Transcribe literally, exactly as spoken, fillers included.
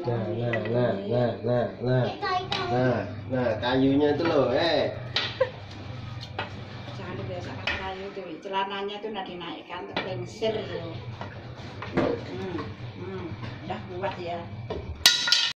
Nah, nah, nah, nah, nah, nah, nah, nah, kayunya itu loh, eh. Jangan dibiasakan kayu tuh, celananya tuh udah dinaikkan, lengsir loh. Hmm, hmm, udah kuat ya.